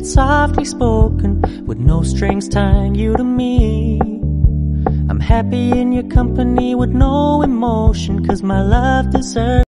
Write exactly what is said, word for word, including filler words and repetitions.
it's softly spoken, with no strings tying you to me. I'm happy in your company with no emotion, 'cause my love deserves